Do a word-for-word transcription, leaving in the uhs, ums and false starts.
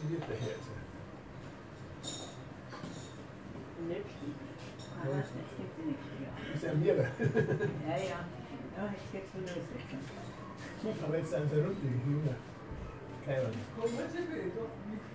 wird der Herz. Lipstick. Ah, das gibt es nicht. Das ist ja mir. Ja, ja. Ja, jetzt geht's wieder los. Aber jetzt sind sie runtergegangen. Keine Ahnung. Komm, jetzt sind wir doch nicht.